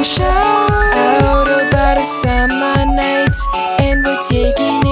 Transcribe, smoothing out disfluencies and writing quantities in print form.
shout out about our summer nights, and we're taking